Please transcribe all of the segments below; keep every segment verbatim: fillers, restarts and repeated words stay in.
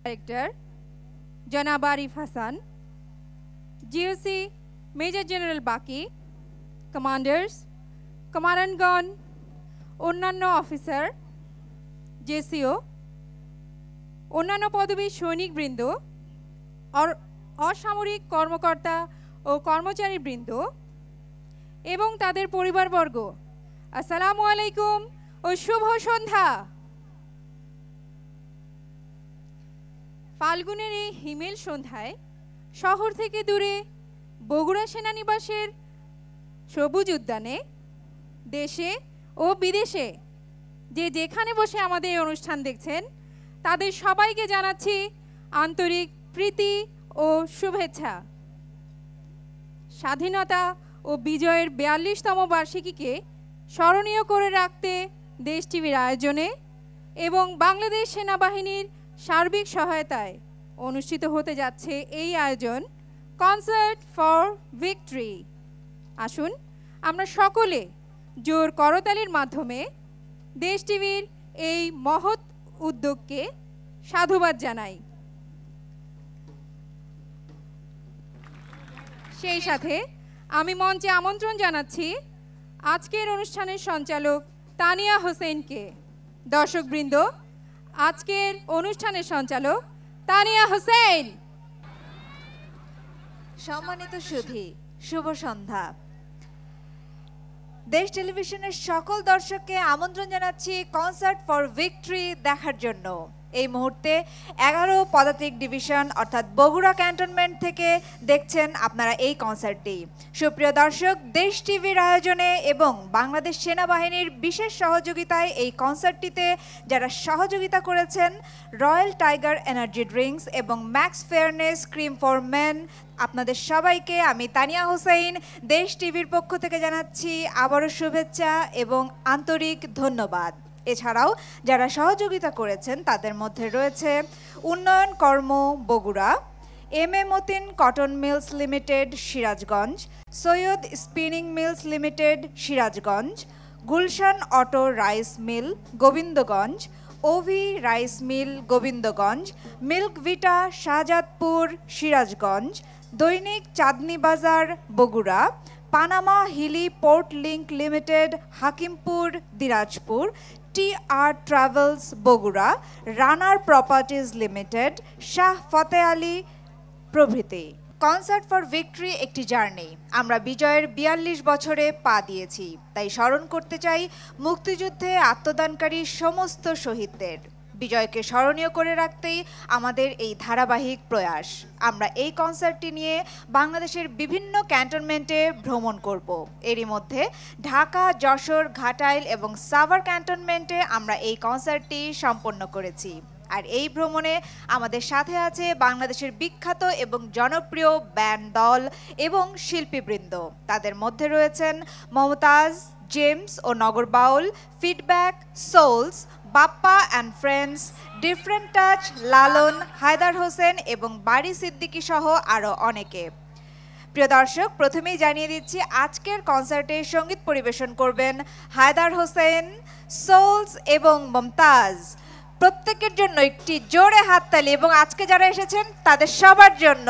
Director जनाब Arif Hasan, GOC major general बाकी, commanders, कमांडेंटगण, अन्यान्य अफिसार, जेसीओ, अन्यान्य पदवी सैनिकबृंद और असामरिक कर्मकर्ता और कर्मचारीबृंद एवं तादेर परिवारबर्ग, अस्सलामु आलैकुम और शुभ सन्ध्या। फाल्गुनेर এই হিমেল সন্ধ্যায় শহর থেকে দূরে বগুড়া সেনানিবাসের সবুজ উদ্যানে দেশে ও বিদেশে যে যেখানে বসে আমাদের এই অনুষ্ঠান দেখছেন তাদের সবাইকে জানাচ্ছি আন্তরিক প্রীতি ও শুভেচ্ছা। স্বাধীনতা ও বিজয়ের বিয়াল্লিশতম বার্ষিকীকে স্মরণীয় করে রাখতে দেশ টিভির আয়োজনে এবং বাংলাদেশ সেনাবাহিনীর সার্বিক সহায়তায় অনুষ্ঠিত হতে যাচ্ছে এই আয়োজন কনসার্ট ফর ভিক্টরি। আসুন আমরা সকলে জোর করতালির মাধ্যমে দেশ টিভির এই মহৎ উদ্যোগকে সাধুবাদ জানাই। সেই সাথে আমি মঞ্চে আমন্ত্রণ জানাচ্ছি আজকের অনুষ্ঠানের সঞ্চালক তানিয়া হোসেনকে। দর্শকবৃন্দ, আজকের অনুষ্ঠানের সঞ্চালক তানিয়া হোসেন। সম্মানিত সুধী, শুভ সন্ধ্যা। দেশ টেলিভিশনের সকল দর্শককে আমন্ত্রণ জানাচ্ছি কনসার্ট ফর ভিক্টরি দেখার জন্য। এই মুহূর্তে এগারো পদাতিক ডিভিশন অর্থাৎ বগুড়া ক্যান্টনমেন্ট থেকে দেখছেন আপনারা এই কনসার্টটি। সুপ্রিয় দর্শক, দেশ টিভির আয়োজনে এবং বাংলাদেশ সেনাবাহিনীর বিশেষ সহযোগিতায় এই কনসার্টটিতে যারা সহযোগিতা করেছেন রয়্যাল টাইগার এনার্জি ড্রিঙ্কস এবং Max fairness cream for men, আপনাদের সবাইকে আমি তানিয়া হোসেন দেশ টিভির পক্ষ থেকে জানাচ্ছি আবারও শুভেচ্ছা এবং আন্তরিক ধন্যবাদ। এছাড়াও যারা সহযোগিতা করেছেন তাদের মধ্যে রয়েছে উন্নয়ন কর্ম Bogura, M A Matin cotton mills limited Sirajganj, Syed spinning mills limited Sirajganj, Gulshan auto rice mill Gobindaganj, OV rice mill Gobindaganj, Milk Vita Shahjadpur Sirajganj, দৈনিক Chandni Bazar Bogura, Panama Hili port link limited Hakimpur Dinajpur, T R travels Bogura, runner properties limited, Shah Fateh Ali প্রভৃতি। কনসার্ট ফর ভিক্টরি একটি জার্নি। আমরা বিজয়ের বিয়াল্লিশ বছরে পা দিয়েছি, তাই স্মরণ করতে চাই মুক্তিযুদ্ধে আত্মদানকারী সমস্ত শহীদদের। বিজয়কে স্মরণীয় করে রাখতেই আমাদের এই ধারাবাহিক প্রয়াস। আমরা এই কনসার্টটি নিয়ে বাংলাদেশের বিভিন্ন ক্যান্টনমেন্টে ভ্রমণ করব। এরই মধ্যে ঢাকা, যশোর, ঘাটাইল এবং সাভার ক্যান্টনমেন্টে আমরা এই কনসার্টটি সম্পন্ন করেছি। আর এই ভ্রমণে আমাদের সাথে আছে বাংলাদেশের বিখ্যাত এবং জনপ্রিয় ব্যান্ড দল এবং শিল্পীবৃন্দ। তাদের মধ্যে রয়েছেন মমতাজ, জেমস ও Nagar Baul, Feedback, Souls, Bappa and friends, different touch, Lalon, Haider Hossain এবং বাড়ি সিদ্দিকী সহ আরও অনেকে। প্রিয় দর্শক, প্রথমেই জানিয়ে দিচ্ছি আজকের কনসার্টে সঙ্গীত পরিবেশন করবেন হায়দার হোসেন, সোলস এবং মমতাজ। প্রত্যেকের জন্য একটি জোরে হাততালি এবং আজকে যারা এসেছেন তাদের সবার জন্য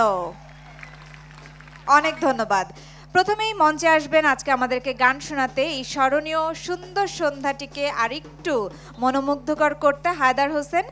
অনেক ধন্যবাদ। প্রথমেই মঞ্চে আসবেন আজকে আমাদেরকে গান শোনাতে, এই স্মরণীয় সুন্দর সন্ধ্যাটিকে আরেকটু মনোমুগ্ধকর করতে হায়দার হোসেন।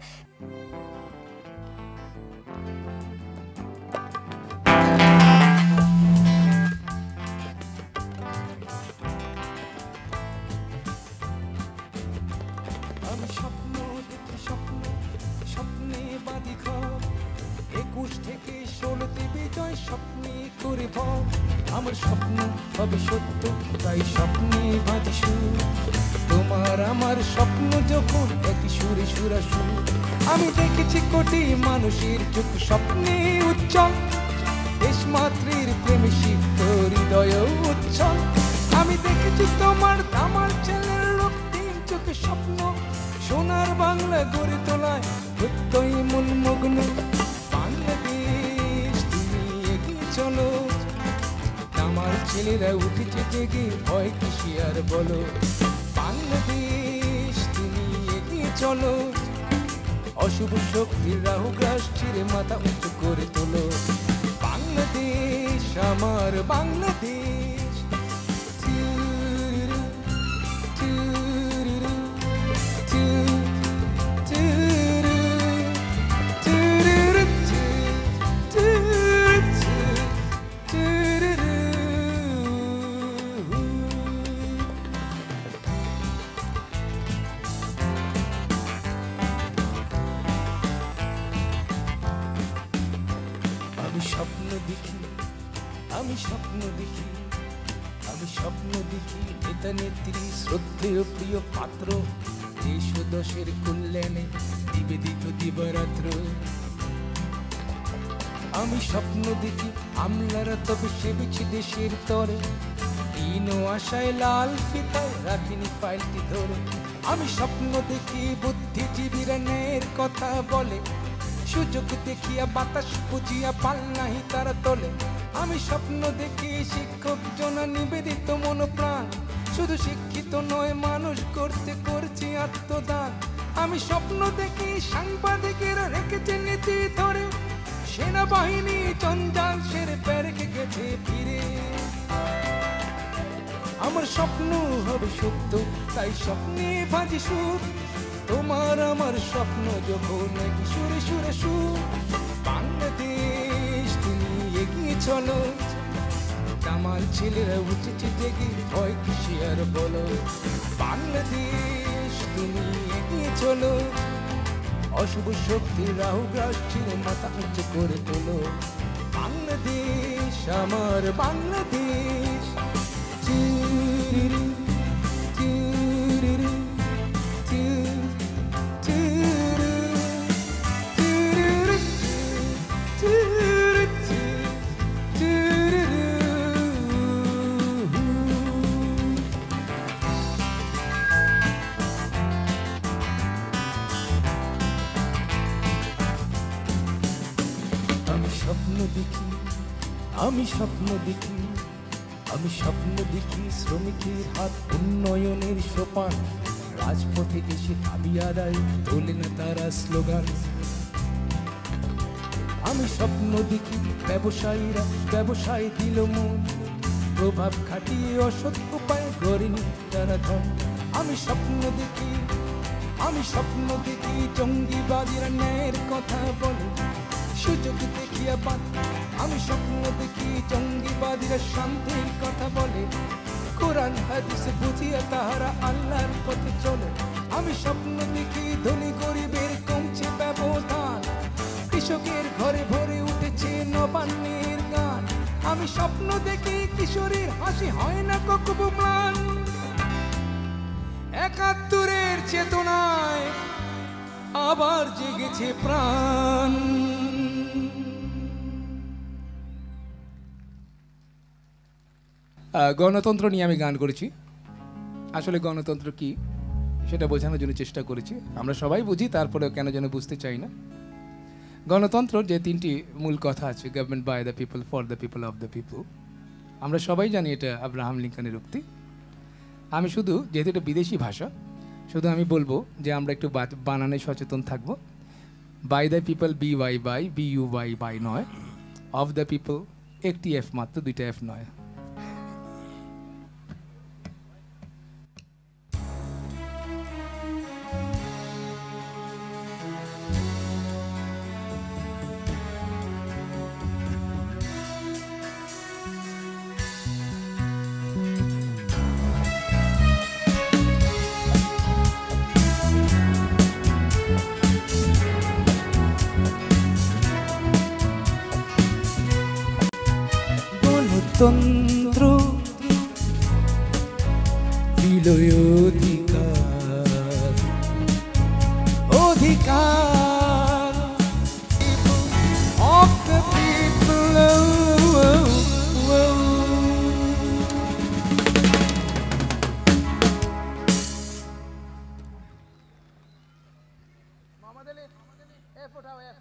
আমার স্বপ্ন হবে সত্য, তাই স্বপ্নে বাঁধি সুর। তোমার আমার স্বপ্ন যখন একই সুরে সুরা সুর। আমি দেখেছি কোটি মানুষের চোখ স্বপ্নে উজ্জ্বল, দেশ মাতৃর প্রেমে সিক্ত হৃদয় উচ্ছল। আমি দেখেছি তোমার আমার ছেলের রক্তিম চোখে স্বপ্ন, সোনার বাংলা গড়ে তোলায় প্রত্যয় মন মগ্ন। বাংলাদেশ তুমি এগিয়ে চলো, আমার ছেলেরা উঠেছে জেগে, ভয় কিসে আর বলো। বাংলাদেশ তুমি এগিয়ে চলো, অশুভ শক্তির রাহু গ্রাস চিরে মাথা উঁচু করে তোলো। বাংলাদেশ আমার বাংলাদেশ, টুরুরু, টুরুরু, টু- টুরু, টুরুরু, টু- টুরু, টু- টুরুরু। আমি স্বপ্ন দেখি, আমি স্বপ্ন দেখি, আমি স্বপ্ন দেখি নেতা নেত্রী শ্রদ্ধেয় প্রিয় পাত্র দেশ ও দশের কল্যাণে নিবেদিত দিবারাত্র। আমি স্বপ্ন দেখি আমলারা তবে সেবেছি দেশের তরে, দিন ও আশায় লাল ফিতায় রাখিনি ফাইলটি ধরে। আমি স্বপ্ন দেখি বুদ্ধিজীবীরা ন্যায়ের কথা বলে, সুযোগ দেখিয়া বাতাস বুঝিয়া পাল নাহি তারা তোলে। আমি স্বপ্ন দেখি শিক্ষক জনা নিবেদিত মন প্রাণ, শুধু শিক্ষিত নয় মানুষ করতে করছি আত্মদান। আমি স্বপ্ন দেখি সাংবাদিকেরা রেখেছে নীতি ধরে, সেনাবাহিনী জঞ্জাল সেরে পেরেকে গেছে ফিরে। আমার স্বপ্ন হবে সত্য, তাই স্বপ্নে ভাজি সুর, তোমার আমার স্বপ্ন যখন নাকি সুরে সুরে সুর। বাংলাদেশ তুমি এগিয়ে চলো, কামাল ছেলেরা উঠেছে জেগে, ভয় কিসে আর বলো। বাংলাদেশ তুমি এগিয়ে চলো, অশুভ শক্তির রাহু গ্রাস চিরে মাথা উঁচু করে তোলো। বাংলাদেশ আমার বাংলাদেশ, টুরুরু, টুরুরু, টু- টুরু, টুরুরু, টুরু, টু- টুরুরু। আমি স্বপ্ন দেখি, আমি স্বপ্ন দেখি, আমি স্বপ্ন দেখি শ্রমিকের হাত উন্নয়নের সোপান, রাজপথে এসে দাবি আদায় তোলে না তারা স্লোগান। আমি স্বপ্ন দেখি ব্যবসায়ীরা ব্যবসায় দিল মন, প্রভাব খাটিয়ে অসৎ উপায় গড়েনি তারা ধন। আমি স্বপ্ন দেখি, আমি স্বপ্ন দেখি জঙ্গিবাদীরা ন্যায়ের কথা বলে, সুযোগ দেখিয়া বাদ। আমি স্বপ্ন দেখি জঙ্গিবাদীরা শান্তির কথা বলে, কোরআন হাদিস বুঝিয়া তাহারা আল্লাহর পথে চলে। আমি স্বপ্ন দেখি ধনী গরিবের কমছে ব্যবধান, কৃষকের ঘরে ভরে উঠেছে নবান্নের গান। আমি স্বপ্ন দেখি কিশোরীর হাসি হয় না কখনো ম্লান, একাত্তরের চেতনায় আবার জেগেছে প্রাণ। গণতন্ত্র নিয়ে আমি গান করেছি। আসলে গণতন্ত্র কি সেটা বোঝানোর জন্য চেষ্টা করেছি। আমরা সবাই বুঝি, তারপরেও কেন যেন বুঝতে চাই না। গণতন্ত্র যে তিনটি মূল কথা আছে, government by the people, for the people, of the people, আমরা সবাই জানি এটা আব্রাহাম লিঙ্কনের উক্তি। আমি শুধু, যেহেতু এটা বিদেশি ভাষা, শুধু আমি বলবো যে আমরা একটু বানানে সচেতন থাকবো। By the people, B Y by, B U Y buy নয়। অফ দ্য পিপল একটি এফ মাত্র, দুইটা এফ নয়। গণতন্ত্র বিলয় অধিকার, অধিকার of the people, oh, oh, oh. Mohammad Ali, F উঠাও, এফ।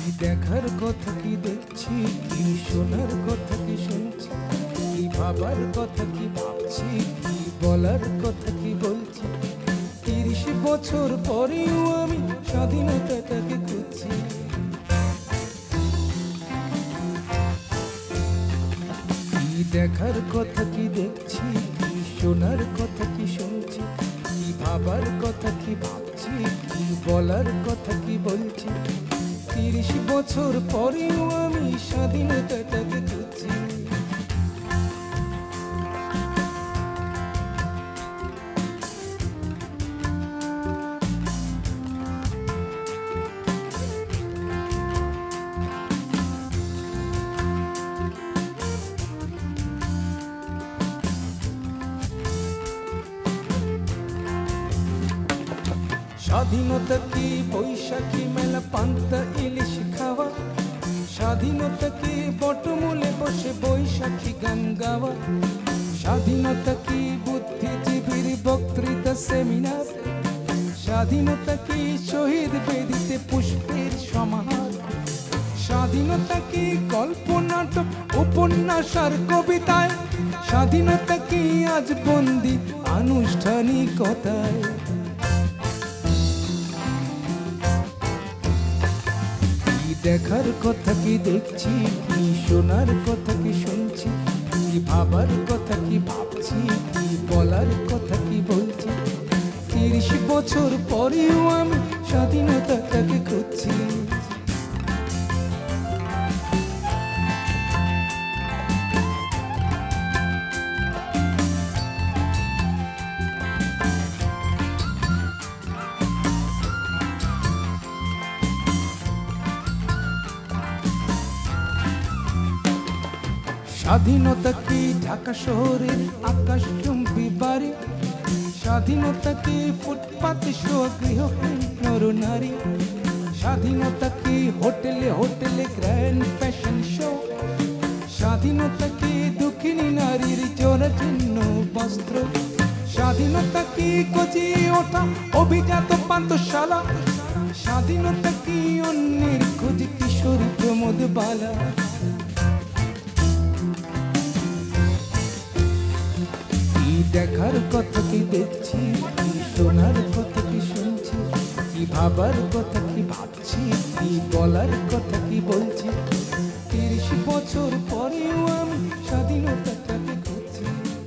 দেখার কথা কি দেখছি, কি শোনার কথা কি শুনছি, কি ভাবার কথা কি ভাবছি, কি বলার কথা কি বলছি। তিরিশ বছর পরেও আমি স্বাধীনতাটাকে খুঁজছি। কি দেখার কথা কি দেখছি, কি শোনার কথা কি শুনছি, কি ভাবার কথা কি ভাবছি, কি বলার কথা কি বলছি। তিরিশ বছর পরেও আমি স্বাধীনতাটাকে খুঁজছি। স্বাধীনতা কি বৈশাখী মেলা পান্তা ইলিশ খাওয়া, স্বাধীনতা কি বটমূলে বসে বৈশাখী গান গাওয়া, স্বাধীনতা কি বুদ্ধিজীবীর বক্তৃতা সেমিনার, স্বাধীনতা কি শহীদ বেদিতে পুষ্পের সমাহার, স্বাধীনতা কি গল্প নাটক উপন্যাস আর কবিতায়, স্বাধীনতা কি আজ বন্দি আনুষ্ঠানিকতায়। দেখার কথা কি দেখছি, কি শোনার কথা কি শুনছি, কি ভাবার কথা কি ভাবছি, কি বলার কথা কি বলছি। তিরিশ বছর পরেও আমি স্বাধীনতাটাকে খুঁজছি। স্বাধীনতা কি ঢাকা শহরের আকাশচুম্বী বাড়ি, স্বাধীনতা কি ফুটপাতে শোয়া গৃহহীন নরনারী, স্বাধীনতা কি হোটেলে হোটেলে গ্র্যান্ড ফ্যাশন শো, স্বাধীনতা কি দুঃখিনী নারীর জরাজীর্ণ বস্ত্র, স্বাধীনতা কি গজিয়ে ওঠা অভিজাত পান্থশালা, স্বাধীনতা কি অন্যের খোঁজ কিশোরী প্রমোদ বালা। দেখার কথা কি দেখছি, কি শোনার কথা কি শুনছি, কি ভাবার কথা কি ভাবছি, কি বলার কথা কি বলছি। তিরিশ বছর পরেও আমি স্বাধীনতাটাকে খুঁজছি।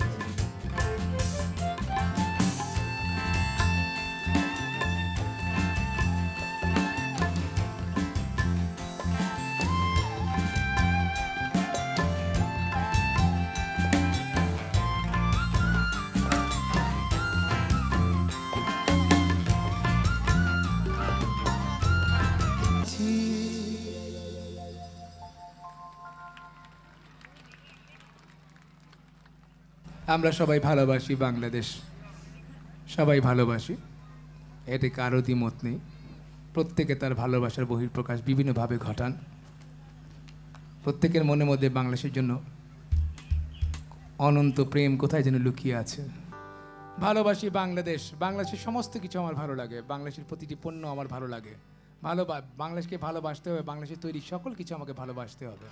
আমরা সবাই ভালোবাসি বাংলাদেশ, সবাই ভালোবাসি, এতে কারো দ্বিমত নেই। প্রত্যেকে তার ভালোবাসার বহিঃপ্রকাশ বিভিন্নভাবে ঘটান। প্রত্যেকের মনের মধ্যে বাংলাদেশের জন্য অনন্ত প্রেম কোথায় যেন লুকিয়ে আছে। ভালোবাসি বাংলাদেশ, বাংলাদেশের সমস্ত কিছু আমার ভালো লাগে, বাংলাদেশের প্রতিটি পণ্য আমার ভালো লাগে। ভালো বাংলাদেশকে ভালোবাসতে হবে, বাংলাদেশের তৈরি সকল কিছু আমাকে ভালোবাসতে হবে।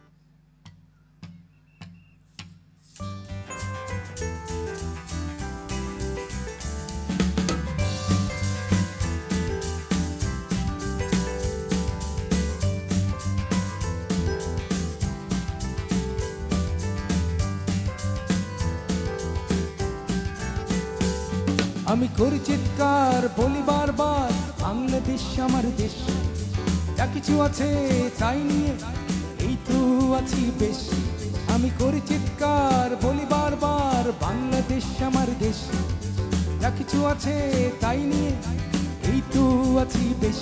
আমি করি চিৎকার বলি বারবার, বাংলাদেশ আমার দেশ, যা কিছু আছে তাই নিয়ে এই তো আছি বেশ। আমি করি চিৎকার বলি বারবার, বাংলাদেশ আমার দেশ, যা কিছু আছে তাই নিয়ে এই তো আছি বেশ।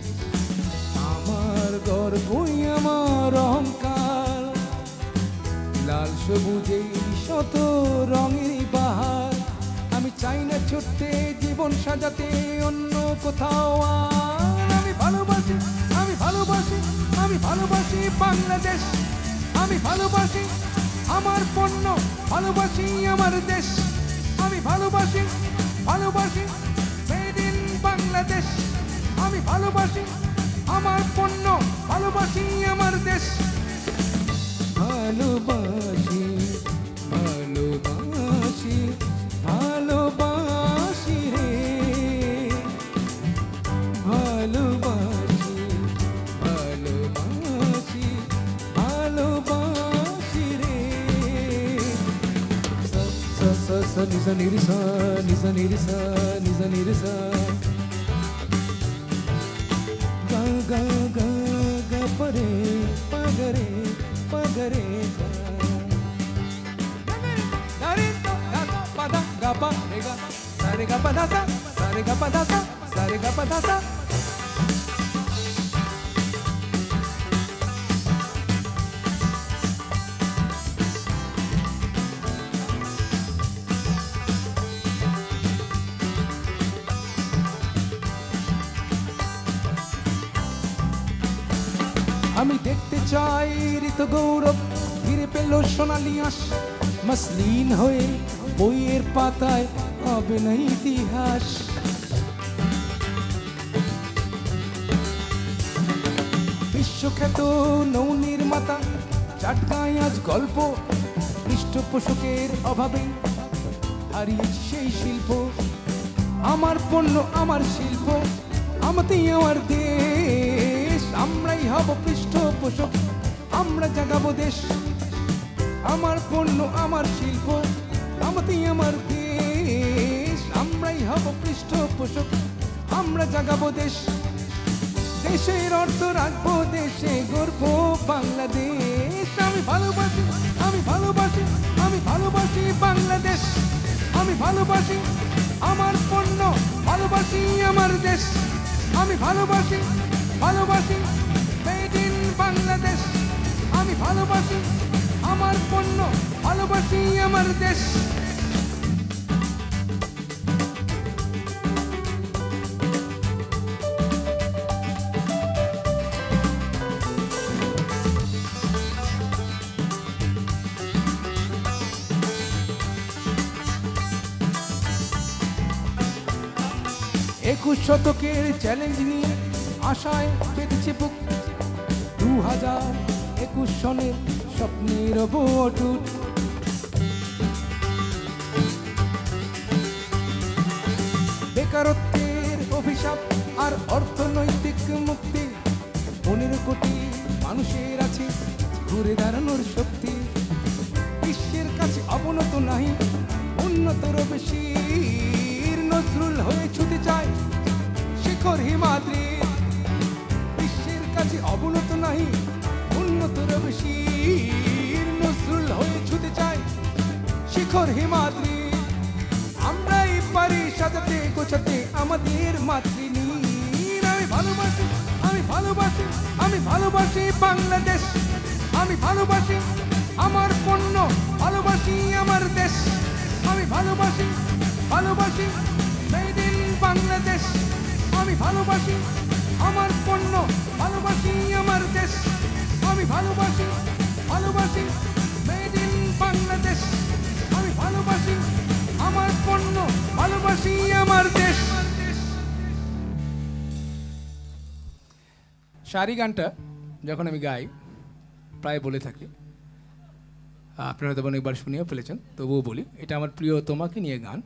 আমার গর্বই আমার অহংকার, লাল সবুজে শত রঙের বাহার। আমি চাই না ছুটতে জীবন সাজাতে অন্য কোথাও আর। আমি ভালোবাসি, আমি ভালোবাসি, আমি ভালোবাসি বাংলাদেশ, আমি ভালোবাসি আমার পণ্য, ভালোবাসি আমার দেশ। আমি ভালোবাসি, ভালোবাসি মেড ইন বাংলাদেশ, আমি ভালোবাসি আমার পণ্য, ভালো নিজ নিরিসা নিজ নিরিসা নিজ নিরিসা গা গা গা গা পরে পগরে পগরে দারে তো গা পাদা গা পা রে গা সারে গা পাদা সা সারে গা পাদা সা সারে গা পাদা সা আমি দেখতে চাই ঋত গৌরব ফিরে পেল সোনালি আঁশ মসলিন হয়ে বইয়ের পাতায় হবে না ইতিহাস বিশ্বখ্যাত নৌ নির্মাতা চাটকায় আজ গল্প পৃষ্ঠপোষকের অভাবে হারিয়েছে সেই শিল্প আমার পণ্য আমার শিল্প আমাতেই আমার দেশ আমরাই হব পৃষ্ঠপোষক আমরা জাগাবো দেশ আমার পণ্য আমার শিল্প আমাতেই আমার দেশ আমরাই হব পৃষ্ঠপোষক আমরা জাগাবো দেশ দেশের অর্থ রাখবো দেশে গর্ব বাংলাদেশ আমি ভালোবাসি আমি ভালোবাসি আমি ভালোবাসি বাংলাদেশ আমি ভালোবাসি আমার পণ্য ভালোবাসি আমার দেশ আমি ভালোবাসি ভালোবাসি মেড ইন বাংলাদেশ আমি ভালোবাসি আমার পণ্য ভালোবাসি আমার দেশ একুশ শতকের চ্যালেঞ্জ নিয়ে আশায় পেতেছে বুক দু হাজার একুশ সনের স্বপ্নের অটুট বেকারত্বের অভিশাপ আর অর্থনৈতিক মুক্তি পনেরো কোটি মানুষের আছে ঘুরে দাঁড়ানোর শক্তি বিশ্বের কাছে অবনত নাই উন্নতর বেশি নজরুল হয়ে ছুটে যায় শিখর হিমাদ্রি বিশ্বের কাছে অবনত নাই উন্নতর বেশি নজরুল হয়ে ছুটে যায় শিখর হিমাদ্রি আমরাই পারি সাজাতে গোছাতে আমাদের মাতৃনীর আমি ভালোবাসি আমি ভালোবাসি আমি ভালোবাসি বাংলাদেশ আমি ভালোবাসি আমার পণ্য ভালোবাসি আমার দেশ আমি ভালোবাসি ভালোবাসি মেড ইন বাংলাদেশ আমি ভালোবাসি আমার পণ্য ভালোবাসি আমার দেশ আমি ভালোবাসি ভালোবাসি মেড ইন বাংলাদেশ আমি ভালোবাসি আমার পণ্য ভালোবাসি আমার দেশ শাড়ি গানটা যখন আমি গাই প্রায় বলে থাকি আপনারা হয়তো অনেকবার শুনেও ফেলেছেন তবুও বলি এটা আমার প্রিয় তোমাকে নিয়ে গান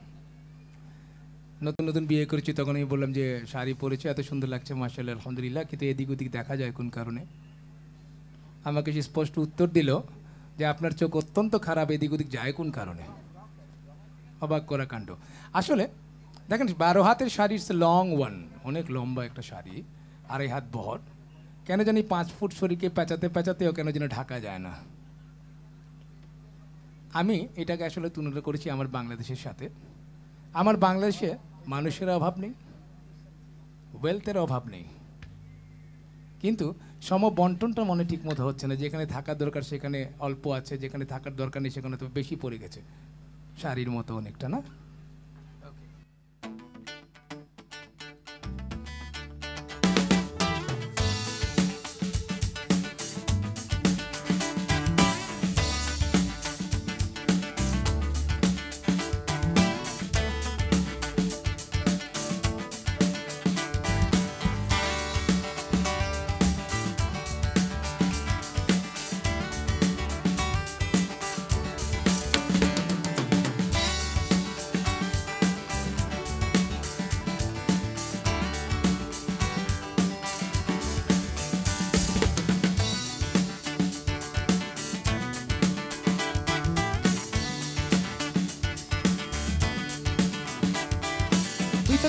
নতুন নতুন বিয়ে করেছি তখন আমি বললাম যে শাড়ি পরেছে এত সুন্দর লাগছে মাশাআল্লাহ আলহামদুলিল্লাহ কিন্তু এদিক ওদিক দেখা যায় কোন কারণে আমাকে সে স্পষ্ট উত্তর দিল যে আপনার চোখ অত্যন্ত খারাপ এদিক ওদিক যায় কোন কারণে অবাক করা কাণ্ড আসলে দেখেন বারো হাতের শাড়ি ইটস লং ওয়ান অনেক লম্বা একটা শাড়ি আড়াই হাত বহর কেন জানি পাঁচ ফুট শরীরকে পেঁচাতে পেঁচাতেও কেন যেন ঢাকা যায় না আমি এটাকে আসলে তুলনা করেছি আমার বাংলাদেশের সাথে আমার বাংলাদেশে মানুষের অভাব নেই ওয়েলথের অভাব নেই কিন্তু সম বন্টনটা মনে ঠিক মতো হচ্ছে না যেখানে থাকার দরকার সেখানে অল্প আছে যেখানে থাকার দরকার নেই সেখানে তো বেশি পড়ে গেছে শাড়ির মতো অনেকটা না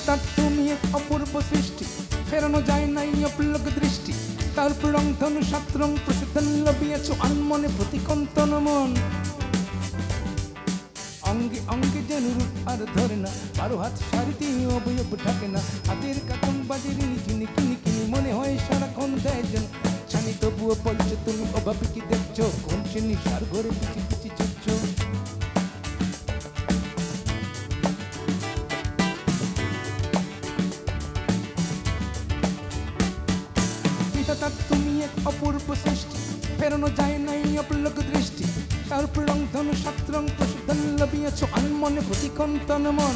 তার তুমি এক অপূর্ব সৃষ্টি, ফেরানো যায় নাই অপলক দৃষ্টি। তারপর রং ধনু সাত রং প্রসূতন লবিয়েছ আনমনে প্রতিকন্তন মন। অঙ্গে অঙ্গে যেন রূপ আর ধরে না, বারো হাত সারিতে অবয়ব ঢাকে না। হাতের কাকন বাজে রিনি ঝিনি কিনি কিনি, মনে হয় সারাক্ষণ দেয় যেন ছানি। তবুও বলছো তুমি অভাবে কি দেখছো, কোন সে নিশার ঘরে পিছি পিছি ছুটছো। তার তুমি এক অপূর্ব সৃষ্টি, ফেরানো যায় নাই অপলক দৃষ্টি। তারপর রং ধনু সাত রং প্রসূতন লবিয়েছ আনমনে প্রতিকন্তন মন।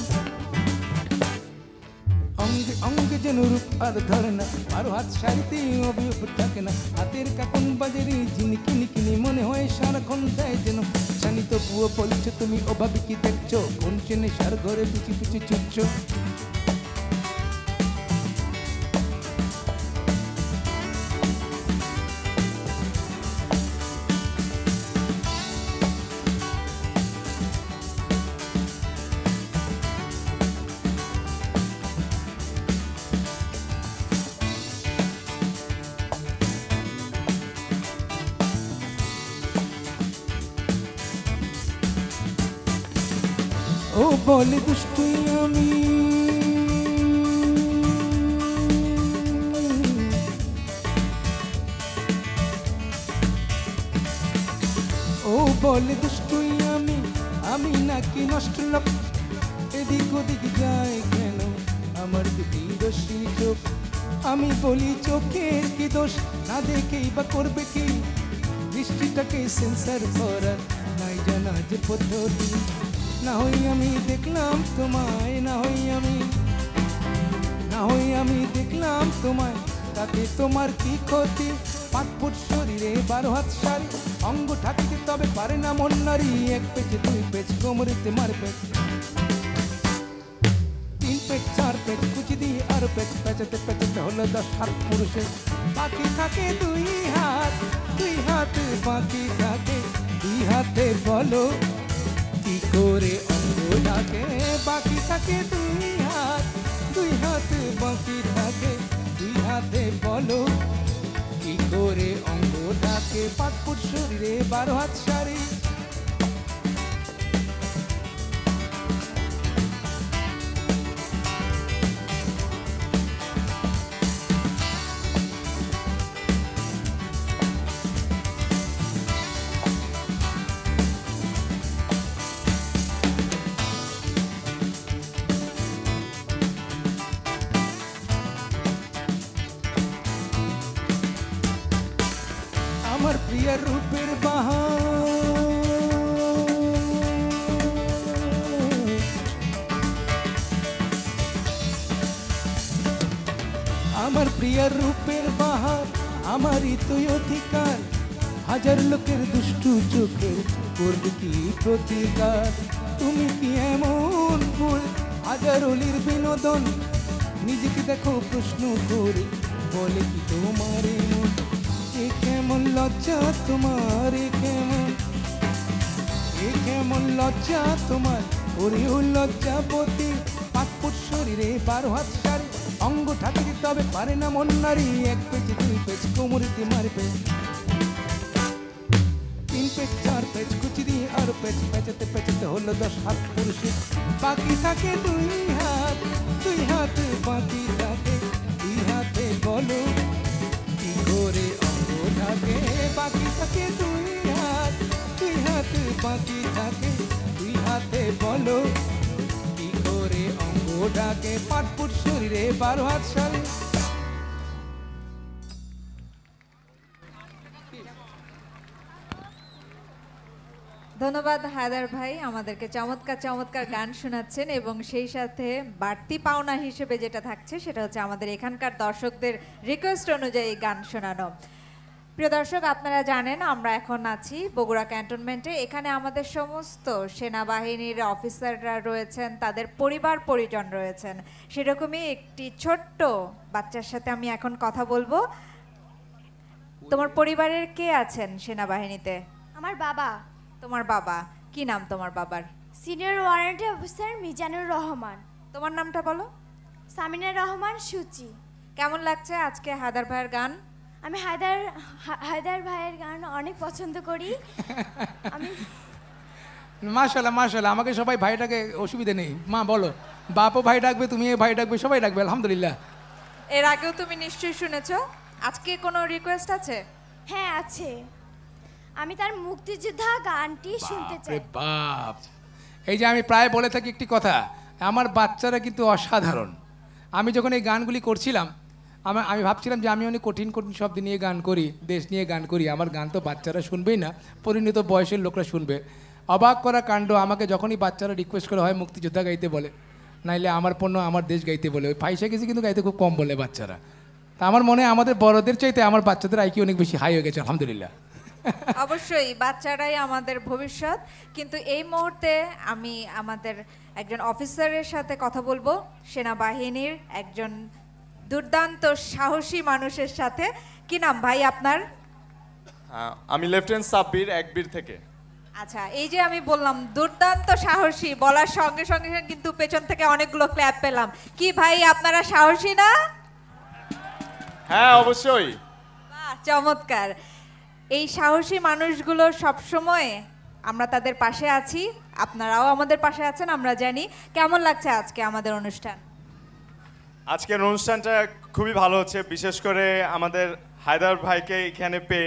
অঙ্গে অঙ্গে যেন রূপ আর ধরে না, বারো হাত সারিতে অবয়ব থাকে না। হাতের কাকন বাজারে ঝিনি কিনি কিনি, মনে হয় সারাক্ষণ দেয় যেন ছানি। তবুও বলছো তুমি অভাবে কি দেখছো, কোন সে নেশার ঘরে পিছি পিছি ছুটছো। ও বলে দুষ্টুই আমি, ও বলে দুষ্টুই আমি, আমি নাকি নষ্ট লোক। এদিক ওদিক যায় কেন আমার দুটি দোষী চোখ। আমি বলি চোখের কি দোষ, না দেখেই বা করবে কি। দৃষ্টিটাকে সেন্সার করার নাই জানা যে পদ্ধতি। না হই আমি দেখলাম তোমায়, না হই আমি, না হই আমি দেখলাম তোমায়, তাতে তোমার কি ক্ষতি। পাঁচ ফুট শরীরে বারো হাত শাড়ি, অঙ্গ ঢাকিতে তবে পারে না মন নারী। এক পেছে দুই পেচ কোমরেতে মার পেচ, তিন পেচ চার পেচ কুচি দিয়ে আর পেচ, পেঁচাতে পেঁচাতে হলো দশ হাত পুরুষের। বাকি থাকে দুই হাত, দুই হাত বাকি থাকে দুই হাতে। বলো কি করে অঙ্গ ঢাকে, বাকি থাকে দুই হাত, দুই হাত বাকি থাকে দুই হাতে। বলো কি করে অঙ্গ ঢাকে, পাঁচ ফুট শরীরে বারো হাত শাড়ি। আমার প্রিয় রূপের বাহার, আমার প্রিয় রূপের বাহার, আমারই তুই অধিকার। হাজার লোকের দুষ্টু চোখের করবে কি প্রতিকার। তুমি কি এমন ফুল, হাজার অলির বিনোদন। নিজেকে দেখো প্রশ্ন করে, বলে কি তোমার মন। এ কেমন লজ্জা তোমার, এ কেমন, এ কেমন লজ্জা তোমার। ওরেও লজ্জাবতী, পাঁচ ফুট শরীরে বারো হাত শাড়ি, অঙ্গ ঢাকিতে তবে পারে না মন নারী। এক পেচ দুই পেচ কোমরেতে মার পেচ, তিন পেচ চার পেচ কুচি দিয়ে আর পেচ, পেঁচাতে পেঁচাতে হলো দশ হাত পুরুষের। বাকি থাকে দুই হাত, দুই হাত বাকি থাকে দুই হাতে। বলো কি করে অঙ্গ ঢাকে, বাকি থাকে দুই হাত, দুই হাত বাকি থাকে দুই হাতে। বলো কি করে অঙ্গ ঢাকে, পাঁচ ফুট শরীরে বারো হাত শাড়ি। ধন্যবাদ হায়দার ভাই, আমাদেরকে চমৎকার চমৎকার গান শোনাচ্ছেন এবং সেই সাথে বাড়তি পাওনা হিসেবে যেটা থাকছে সেটা হচ্ছে আমাদের এখানকার দর্শকদের রিকোয়েস্ট অনুযায়ী গান শোনানো। প্রিয় দর্শক, আপনারা জানেন আমরা এখন আছি বগুড়া ক্যান্টনমেন্টে। এখানে আমাদের সমস্ত সেনাবাহিনীর অফিসাররা রয়েছেন, তাদের পরিবার পরিজন রয়েছেন। সেরকমই একটি ছোট্ট বাচ্চার সাথে আমি এখন কথা বলবো। তোমার পরিবারের কে আছেন সেনাবাহিনীতে? আমার বাবা। তোমার বাবা, কি নাম তোমার বাবার? Senior warrant officer Mizanur Rahman. তোমার নামটা বলো। সামিনা রহমান সুচি। কেমন লাগছে আজকে হায়দার ভাইয়ের গান? আমি হায়দার হায়দার ভাইয়ের গান অনেক পছন্দ করি। আমি মাশাআল্লাহ মাশাআল্লাহ, আমাকে সবাই ভাইটাকে, অসুবিধা নেই মা, বলো বাপও ভাই ডাকবে, তুমি ভাই ডাকবে, সবাই ডাকবে, আলহামদুলিল্লাহ। এর আগেও তুমি নিশ্চয়ই শুনেছো। আজকে কোনো রিকোয়েস্ট আছে? হ্যাঁ আছে, আমি তার মুক্তিযোদ্ধা গানটি শুনতে চাই। বাপ, এই যে আমি প্রায় বলে থাকি একটি কথা, আমার বাচ্চারা কিন্তু অসাধারণ। আমি যখন এই গানগুলি করছিলাম, আমার আমি ভাবছিলাম যে আমি অনেক কঠিন কঠিন শব্দ নিয়ে গান করি, দেশ নিয়ে গান করি, আমার গান তো বাচ্চারা শুনবেই না, পরিণত বয়সের লোকরা শুনবে। অবাক করা কাণ্ড, আমাকে যখনই বাচ্চারা রিকোয়েস্ট করা হয় মুক্তিযোদ্ধা গাইতে বলে, নাইলে আমার পণ্য আমার দেশ গাইতে বলে। ওই ফাইসা গেছি কিন্তু গাইতে খুব কম বলে বাচ্চারা। তা আমার মনে হয় আমাদের বড়দের চাইতে আমার বাচ্চাদের আইকিউ অনেক বেশি হাই হয়ে গেছে, আলহামদুলিল্লাহ। অবশ্যই বাচ্চারাই আমাদের ভবিষ্যৎ। কিন্তু এই মুহূর্তে আমি আমাদের একজন অফিসারের সাথে কথা বলবো, সেনাবাহিনীর একজন দুর্দান্ত সাহসী মানুষের সাথে। কি নাম ভাই আপনার? আমি লেফটেন্যান্ট সাব্বির, একবীর থেকে। আচ্ছা, এই যে আমি বললাম দুর্দান্ত সাহসী, বলার সঙ্গে সঙ্গে কিন্তু পেছন থেকে অনেকগুলো ক্ল্যাপ পেলাম। কি ভাই আপনারা সাহসী না? হ্যাঁ অবশ্যই। বাহ, চমৎকার। এই সাহসী মানুষগুলো সবসময় আমরা তাদের পাশে আছি, আপনারাও আমাদের পাশে আছেন আমরা জানি। কেমন লাগছে আজকে আমাদের অনুষ্ঠান? আজকের অনুষ্ঠানটা খুবই ভালো হচ্ছে, বিশেষ করে আমাদের হায়দার ভাইকে এখানে পেয়ে।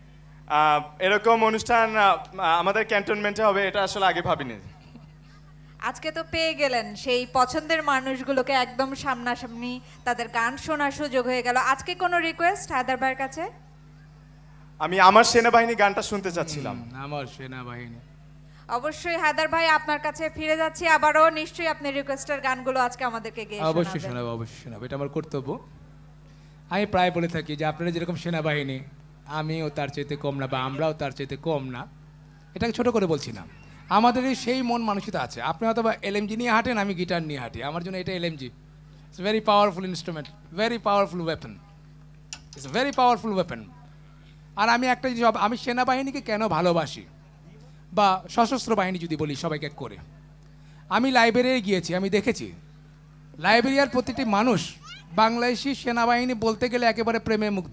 এরকম অনুষ্ঠান আমাদের ক্যান্টনমেন্টে হবে এটা আসলে আগে ভাবিনি। আজকে তো পেয়ে গেলেন সেই পছন্দের মানুষগুলোকে, একদম সামনাসামনি তাদের গান শোনার সুযোগ হয়ে গেল। আজকে কোনো রিকোয়েস্ট হায়দার ভাইয়ের কাছে? আমি আমার সেনাবাহিনী গানটা শুনতে চাচ্ছিলাম। আমার সেনাবাহিনী, অবশ্যই হায়দার ভাই আপনার কাছে ফিরে যাচ্ছি আবারও। নিশ্চয়ই আপনি রিকোয়েস্টের গানগুলো আজকে আমাদেরকে গেয়ে শোনাবেন। অবশ্যই শোনাবো, অবশ্যই শোনাবো, এটা আমার কর্তব্য। আমি প্রায় বলে থাকি যে আপনারা যেরকম সেনাবাহিনী, আমিও তার চাইতে কম না, বা আমরাও তার চাইতে কম না। এটাকে ছোট করে বলছি না, আমাদের এই সেই মন মানসিকতা আছে। আপনি হয়তো বা এলএমজি নিয়ে হাঁটেন, আমি গিটার নিয়ে হাঁটি, আমার জন্য এটা LMG. It's very powerful instrument, very powerful weapon, it's very powerful weapon. আর আমি একটা জিনিস, আমি সেনাবাহিনীকে কেন ভালোবাসি, বা সশস্ত্র বাহিনী যদি বলি সবাইকে এক করে, আমি লাইব্রেরিতে গিয়েছি, আমি দেখেছি লাইব্রেরিয়ার প্রতিটি মানুষ বাংলাদেশি সেনাবাহিনী বলতে গেলে একেবারে প্রেমে মুগ্ধ।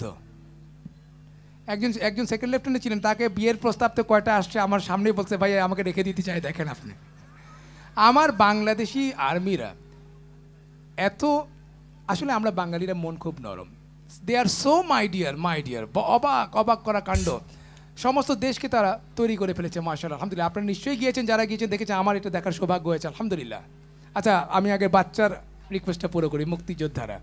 একজন একজন সেকেন্ড লেফটেন্যান্ট ছিলেন, তাকে বিয়ের প্রস্তাব তো কয়টা আসছে আমার সামনেই বলছে, ভাই আমাকে রেখে দিতে চাই। দেখেন আপনি, আমার বাংলাদেশি আর্মিরা এত, আসলে আমরা বাঙালিরা মন খুব নরম, they are so my dear my dear, অবাক অবাক করা কাণ্ড। সমস্ত দেশকে তারা তৈরি করে ফেলেছে, মাশাআল্লাহ, আলহামদুলিল্লাহ। আপনারা নিশ্চয়ই গিয়েছেন, যারা গিয়েছেন দেখেছেন, আমার এটা দেখার সৌভাগ্য হয়েছে, আলহামদুলিল্লাহ। আচ্ছা, আমি আগে বাচ্চার রিকোয়েস্টটা পুরো করি, মুক্তিযোদ্ধারা।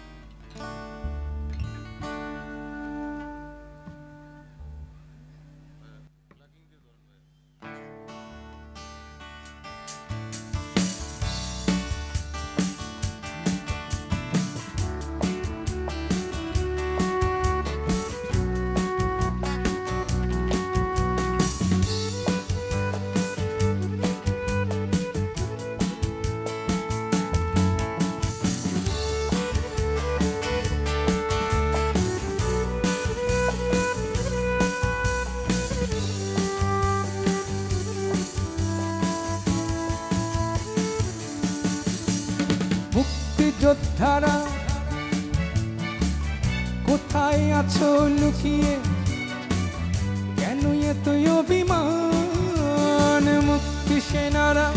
মুক্তিযোদ্ধারা কোথায় আছো লুকিয়ে, কেন এত অভিমান? মুক্তি সেনারা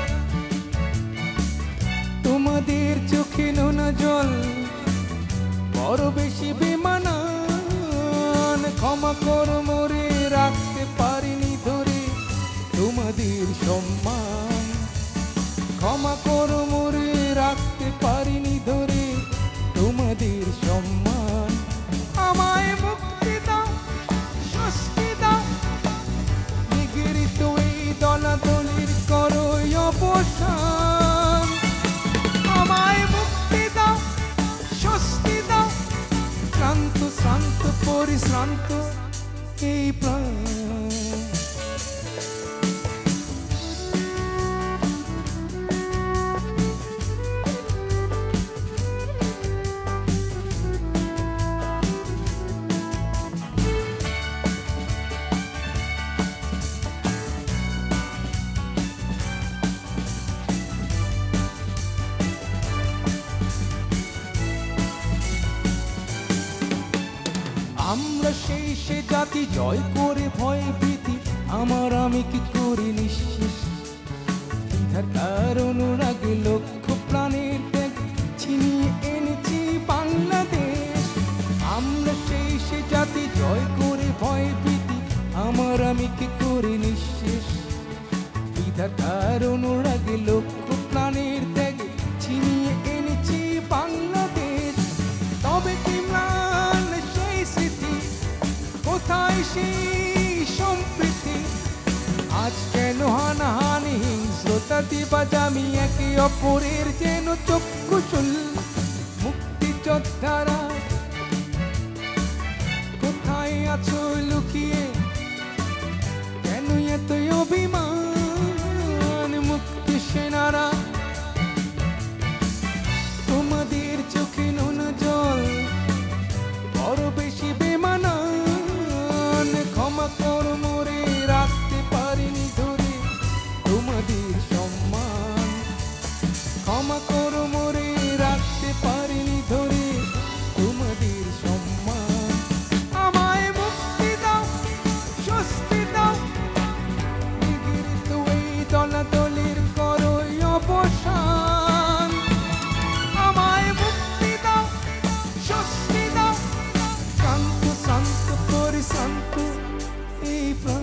তোমাদের চোখে নোনা জল, বড় বেশি বেমানান। ক্ষমা করো মোরে, রাখতে পারিনি ধরে তোমাদের সম্মান। ক্ষমা করো মোরে, রাখতে পারিনি ধরে তোমাদের সম্মান। আমায় মুক্তি দাও, স্বস্তি দাও, নিগৃহীত এই দলাদলির করো অবসান। আমায় মুক্তি দাও, স্বস্তি দাও, ক্লান্ত শ্রান্ত পরিশ্রান্ত এই প্রাণ। জাতি জয় করে ভয় ভীতি আমার আমি কি করি নিঃশেষ দ্বিধার অনুরাগে লক্ষ প্রাণের ত্যাগ ছিনিয়ে এনেছি বাংলাদেশ আমরা সেই সে জাতি জয় করে ভয় ভীতি আমার আমি কি করি নিঃশেষ দ্বিধার অনুরাগে লক্ষ প্রাণের ত্যাগ ছিনিয়ে এনেছি বাংলাদেশ তবে কি ম্লান সেই স্মৃতি কোথায় সেই সম্প্রীতি আজ কেন হানাহানি হিংস্রতা দিবাজামি একে অপরের যেন চক্ষুচুল মুক্তিযোদ্ধারা কোথায় আছো লুকিয়ে কেন এত অভিমান মুক্তি সেনারা তোমাদের চোখে নোনা জল বড় বেশি বেমানান ক্ষমা করো মোরে রাখতে পারিনি ধরে তোমাদের সম্মান ক্ষমা করো মোরে রাখতে পারিনি ধরে তোমাদের সম্মান আমায় মুক্তি দাও স্বস্তি দাও নিগৃহীত এই দলাদলির করো অবসান আমায় মুক্তি দাও স্বস্তি দাও শান্ত শান্ত পরিশান্ত এই প্রাণ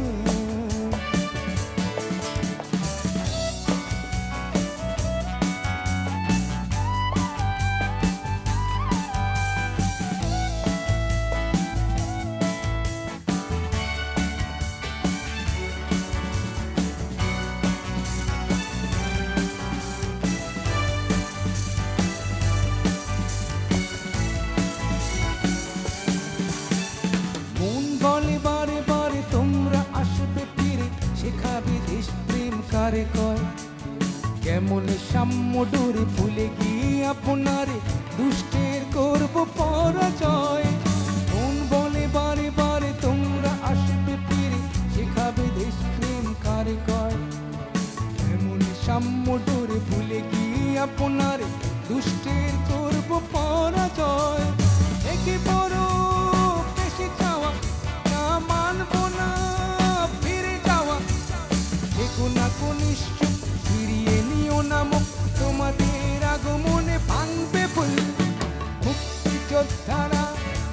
মন বলে বারে বারে তোমরা আসবে ফিরে শেখাবে দেশ প্রেম কারে কয় কেমন সাম্য ডোরে ভুলে গিয়ে আপনারে দুষ্টের করব পরাজয় মন বলে বারে বারে তোমরা আসবে ফিরে শেখাবে দেশ প্রেম কারে কয় কেমন সাম্য ডোরে ভুলে গিয়ে আপনারে দুষ্টের করব পরাজয় একে বড় বেশি চাওয়া না মানব না ফিরে যাওয়া দেখো না কনিষ্ঠ ফিরিয়ে নিও না মুখ তোমাদের আগমনে ভাঙবে ভুল মুক্তিযোদ্ধারা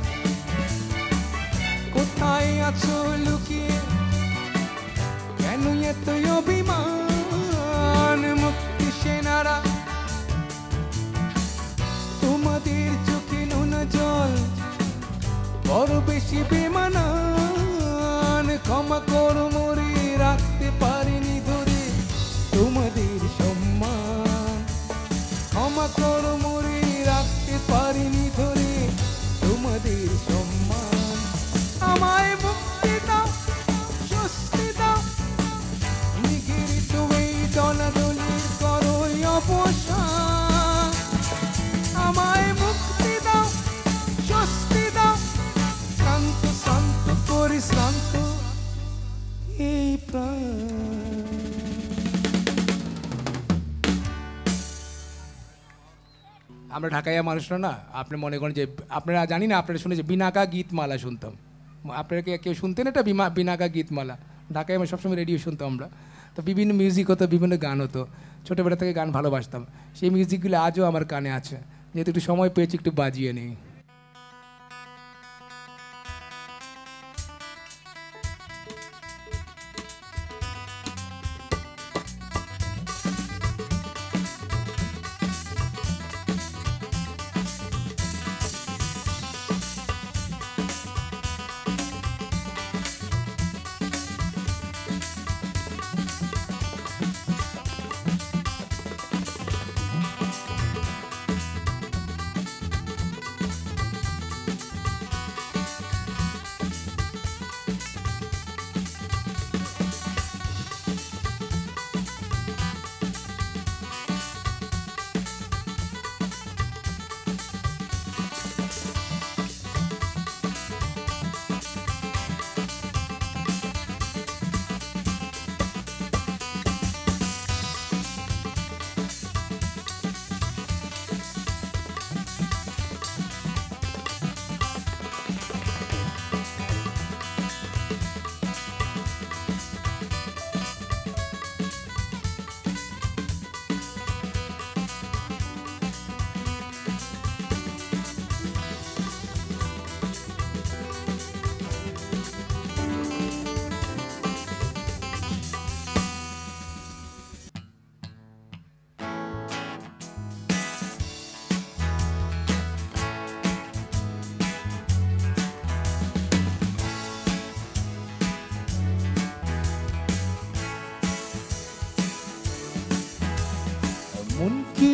কোথায় আছো লুকিয়ে কেন এত অভিমান মুক্তি সেনারা তোমাদের চোখে নোনা জল বড় বেশি বেমানান ক্ষমা করো মোরে রাখতে পারিনি ধরে তোমাদের সম্মান ক্ষমা করো মোরে রাখতে পারিনি ধরে তোমাদের সম্মান আমায় মুক্তি দাও স্বস্তি দাও নিগৃহীত এই দলাদলির করো অবসান আমায় মুক্তি দাও স্বস্তি দাও শান্ত শান্ত পরিশ্রান্ত এই প্রাণ আমরা ঢাকাইয়া মানুষরা না আপনি মনে করেন যে আপনারা জানি না আপনারা শুনেছে বিনাকা গীতমালা শুনতাম আপনারা কি কেউ শুনতেন এটা বিমা বিনাকা গীতমালা ঢাকায় আমরা সবসময় রেডিও শুনতাম আমরা তো বিভিন্ন মিউজিক হতো বিভিন্ন গান হতো ছোটোবেলা থেকে গান ভালোবাসতাম সেই মিউজিকগুলো আজও আমার কানে আছে যেহেতু একটু সময় পেয়েছি একটু বাজিয়ে নিই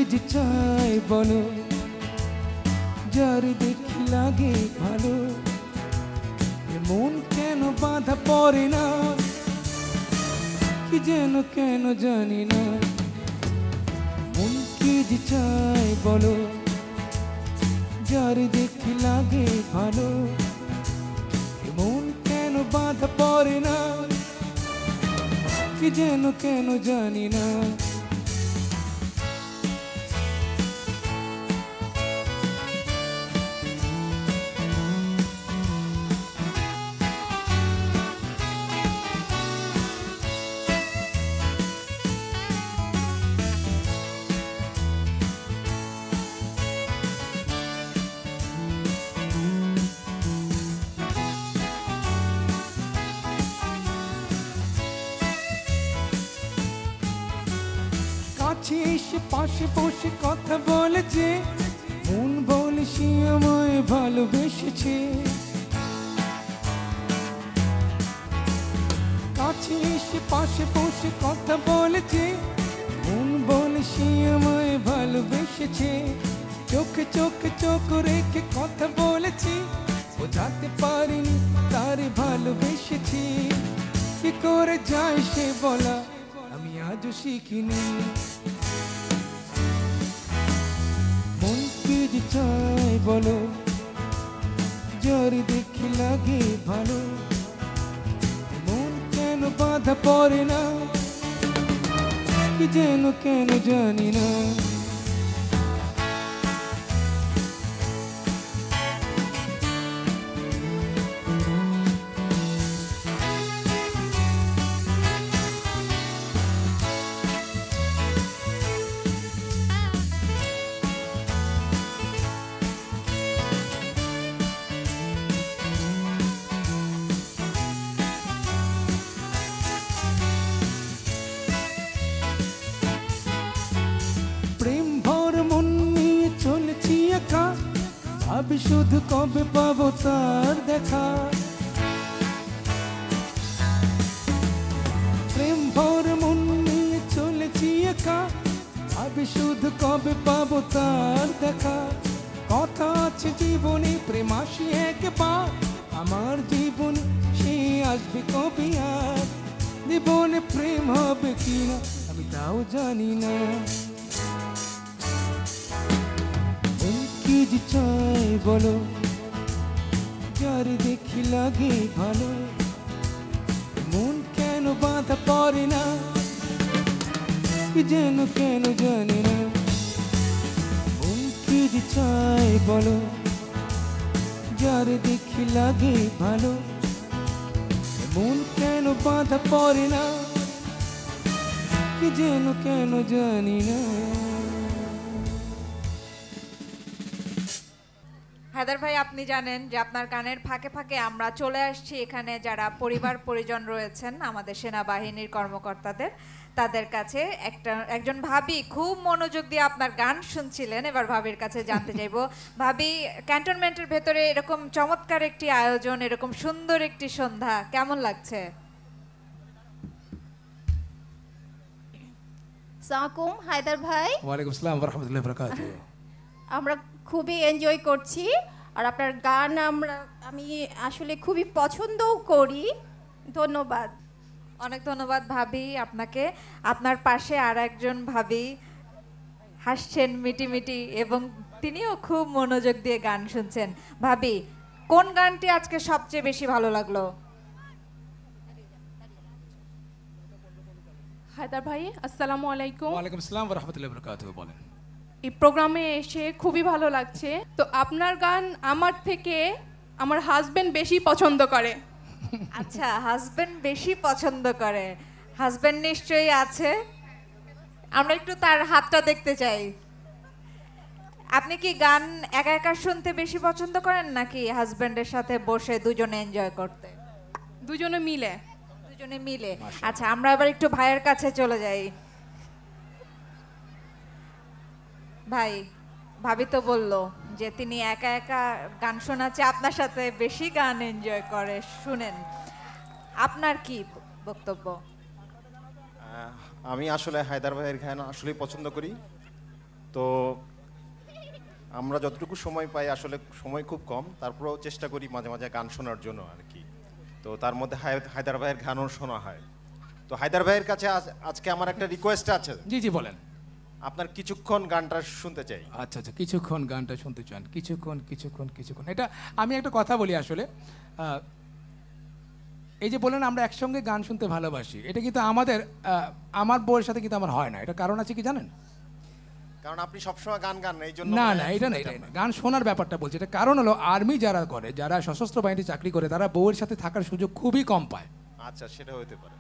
যে চাই বলো, যার দেখি লাগে ভালো, মন কেন বাধা পড়ে না, কি যেন কেন জানি না। মন কি যে চাই বলো, যার দেখি লাগে ভালো, মন কেন বাধা পড়ে না, কি যেন কেন জানি না। কাছে এসে পাশে বসে কথা বলেছে, মন বলে সে আমায় ভালোবেসেছে। কাছে এসে পাশে বসে কথা বলেছে, মন বলে সে আমায় ভালোবেসেছে। চোখে চোখে চোখ রেখে কথা বলেছি, বোঝাতে পারিনি তারে ভালোবেসেছি। কি করে যায় সে বলা আমি আজও শিখিনি। মন কি যে চাই বলো, যার দেখি লাগে ভালো, মন কেন বাধা পড়ে না, কি যেন কেন জানি না। প্রেম ভর মন নিয়ে চলেছি একা, ভাবি শুধু কবে পাবো তার দেখা। প্রেম ভর মন নিয়ে চলেছি একা, ভাবি শুধু কবে পাবো তার দেখা। কথা আছে জীবনে প্রেম আসি একবার, আমার জীবনে সে আসবে কবে আর। জীবনে প্রেম হবে কিনা আমি তাও জানি না। কি যে চাই বলো, যার দেখি লাগে ভালো, মন কেন বাধা পড়ে না, কি যেন কেন জানি না। মন কি যে চাই বলো, যার দেখি লাগে ভালো, মন কেন বাধা পড়ে না, কি যেন কেন জানি না। হায়দার ভাই, আপনি জানেন যে আপনার গানের ফাঁকে ফাঁকে আমরা চলে আসছি এখানে যারা পরিবার পরিজন রয়েছেন আমাদের সেনাবাহিনীর কর্মকর্তাদের, তাদের কাছে। একটা একজন ভাবি খুব মনোযোগ দিয়ে আপনার গান শুনছিলেন, এবার ভাবির কাছে জানতে চাইবো, ভাবি ক্যান্টনমেন্টের ভেতরে এরকম চমৎকার একটি আয়োজন, এরকম সুন্দর একটি সন্ধ্যা কেমন লাগছে? সালামালাইকুম হায়দার ভাই। ওয়ালাইকুম আসসালাম ওয়া রাহমাতুল্লাহি ওয়া বারাকাতুহু। আমরা খুবই এনজয় করছি, আর আপনার গান আমরা আমি আসলে খুবই পছন্দও করি। ধন্যবাদ। অনেক ধন্যবাদ ভাবি আপনাকে। আপনার পাশে আর একজন ভাবি হাসছেন মিটিমিটি এবং তিনিও খুব মনোযোগ দিয়ে গান শুনছেন। ভাবি, কোন গানটি আজকে সবচেয়ে বেশি ভালো লাগলো? হায়দার ভাই, আসসালামু আলাইকুম। ওয়ালাইকুম আসসালাম ওয়া রাহমাতুল্লাহি ওয়া বারাকাতুহু। বলেন। এই প্রোগ্রামে এসে খুবই ভালো লাগছে। তো আপনার গান আমার থেকে আমার হাজবেন্ড বেশি পছন্দ করে। আচ্ছা, হাজবেন্ড বেশি পছন্দ করে। হাজবেন্ড নিশ্চয়ই আছে, আমরা একটু তার হাতটা দেখতে চাই। আপনি কি গান একা একা শুনতে বেশি পছন্দ করেন নাকি হাজবেন্ডের সাথে বসে দুজনে এনজয় করতে? দুজনে মিলে। দুজনে মিলে। আচ্ছা, আমরা এবার একটু ভাইয়ের কাছে চলে যাই। ভাই, ভাবি তো বললো যে তিনি একা একা গান শোনাচ্ছে, আপনার সাথে বেশি গান এনজয় করে। শুনেন, আপনার কি বক্তব্য? আমি আসলে হায়দার ভাইয়ের গান আসলেই পছন্দ করি। তো আমরা যতটুকু সময় পাই, আসলে সময় খুব কম, তারপরেও চেষ্টা করি মাঝে মাঝে গান শোনার জন্য আর কি। তো তার মধ্যে হায়- হায়দার ভাইয়ের গানও শোনা হয়। তো হায়দার ভাইয়ের কাছে আজ- আজকে আমার একটা রিকোয়েস্ট আছে। জি জি বলেন। আপনার কিছুক্ষণ গানটা শুনতে চাই। আচ্ছা আচ্ছা, কিছুক্ষণ গানটা শুনতে চান, কিছুক্ষণ কিছুক্ষণ কিছুক্ষণ। এটা আমি একটা কথা বলি আসলে, আহ, এই যে বলেন আমরা একসঙ্গে গান শুনতে ভালোবাসি, এটা কিন্তু আমাদের আহ, আমার বউয়ের সাথে কিন্তু আমার হয় না। এটা কারণ আছে কি জানেন? কারণ আপনি সবসময় গান গান না, এই জন্য না মনে না হয় এটা না, শুনতে এটা চান না। গান শোনার ব্যাপারটা বলছি। এটা কারণ হলো আর্মি যারা করে, যারা সশস্ত্র বাহিনীতে চাকরি করে, তারা বউয়ের সাথে থাকার সুযোগ খুবই কম পায়। আচ্ছা, সেটা হতে পারে।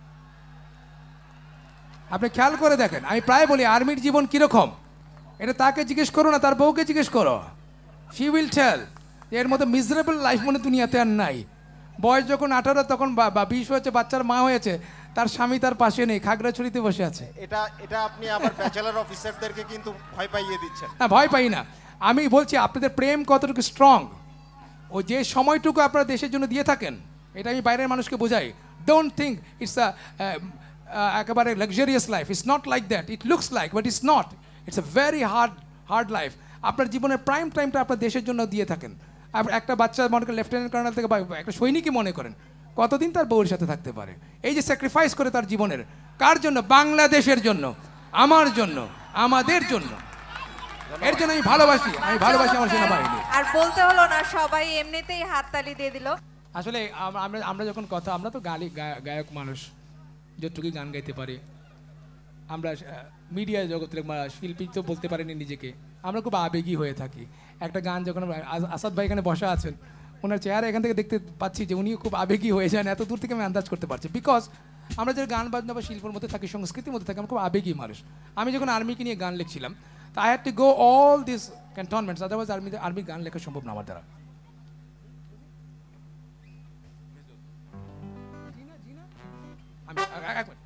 আপনি খেয়াল করে দেখেন, আমি প্রায় বলি আর্মির জীবন কিরকম, এটা তাকে জিজ্ঞেস করো না, তার বউকে জিজ্ঞেস করো। শি উইল টেল এর মতো মিজারেবল লাইফ মনে দুনিয়াতে আর নাই। বয়স যখন আঠারো তখন বা বা বিশ হয়েছে, বাচ্চার মা হয়েছে, তার স্বামী তার পাশে নেই, খাগড়াছড়িতে বসে আছে। এটা এটা আপনি আবার ব্যাচেলর অফিসারদেরকে কিন্তু ভয় পাইয়ে দিচ্ছেন। না ভয় পাই না, আমি বলছি আপনাদের প্রেম কতটুকু স্ট্রং, ও যে সময়টুকু আপনারা দেশের জন্য দিয়ে থাকেন, এটা আমি বাইরের মানুষকে বোঝাই। ডোন্ট থিঙ্ক ইটস আ একেবারে luxurious life, it's not like that. It looks like but it's not, it's a very hard hard life. আপনার জীবনের প্রাইম টাইমটা আপনার দেশের জন্য দিয়ে থাকেন। আপনি একটা বাচ্চা মনে করেন লেফটেন্যান্ট কর্নেল থেকে বা একটা সৈনিকই মনে করেন, কতদিন তার বউয়ের সাথে থাকতে পারে? এই যে স্যাক্রিফাইস করে তার জীবনের, কার জন্য? বাংলাদেশের জন্য, আমার জন্য, আমাদের জন্য। এর জন্য আমি ভালোবাসি, আমি ভালোবাসি আমার সেনাবাহিনী। আর বলতে হলো না, সবাই এমনিতেই হাততালি দিয়ে দিল। আসলে আম- আমরা আমরা যখন কথা, আমরা তো গালি গা- গায়ক মানুষ, যতটুকুই গান গাইতে পারি। আমরা মিডিয়া জগতের বা শিল্পী তো বলতে পারিনি নিজেকে, আমরা খুব আবেগী হয়ে থাকি। একটা গান যখন আমরা- আজ- আসাদ ভাই এখানে বসা আছেন, ওনার চেহারা এখান থেকে দেখতে পাচ্ছি যে উনিও খুব আবেগী হয়ে যান, এত দূর থেকে আমি আন্দাজ করতে পারছি। বিকজ আমরা যে গান বাজনা বা শিল্পের মধ্যে থাকি, সংস্কৃতির মধ্যে থাকি, আমরা খুব আবেগী মানুষ। আমি যখন আর্মিকে নিয়ে গান লিখছিলাম, তা I had to go all this cantonments, otherwise army army গান লেখা সম্ভব না আমার দ্বারা। আমি এক- এক মিনিট।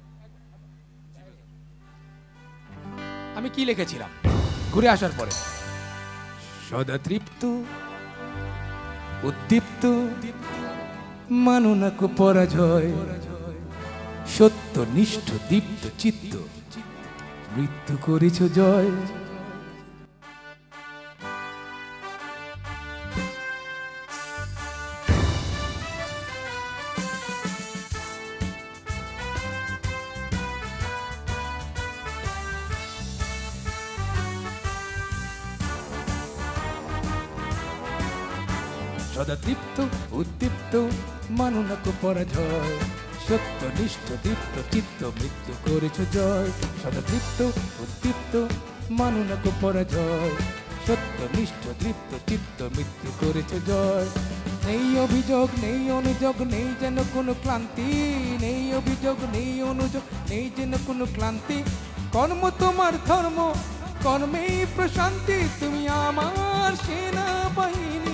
আমি কি লিখেছিলাম ঘুরে আসার পরে? সদা তৃপ্ত উদ্দীপ্ত মানুনাকু পরাজয়, সত্য নিষ্ঠ দীপ্ত চিত্ত মৃত্যু করেছ জয়। সদা তৃপ্ত উদ্দীপ্ত মানুনাকু পরাজয়, সত্য নিষ্ঠ দীপ্ত চিত্ত মৃত্যু করেছ জয়। সদা তৃপ্ত উদ্দীপ্ত মানুনাকু পরাজয়, সত্য নিষ্ঠ দীপ্ত চিত্ত মৃত্যু করেছ জয়। নেই অভিযোগ নেই অনুযোগ নেই যেন কোনো ক্লান্তি, নেই অভিযোগ নেই অনুযোগ নেই যেন কোনো ক্লান্তি। কর্ম তোমার ধর্ম, কর্মেই প্রশান্তি। তুমি আমার সেনাবাহিনী,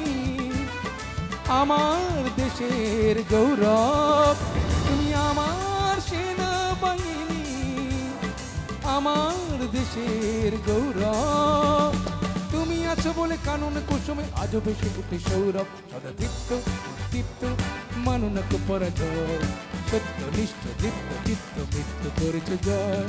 আমার দেশের গৌরব। তুমি আমার সেনাবাহিনী, আমার দেশের গৌরব। তুমি আছো বলে কানন কুসুমে আজও বেশি উঠে সৌরভ। সদা দীপ্ত দীপ্ত মানুনাকু পরাজয়, সত্য নিষ্ঠ দীপ্ত চিত্ত মৃত্যু করেছে জয়।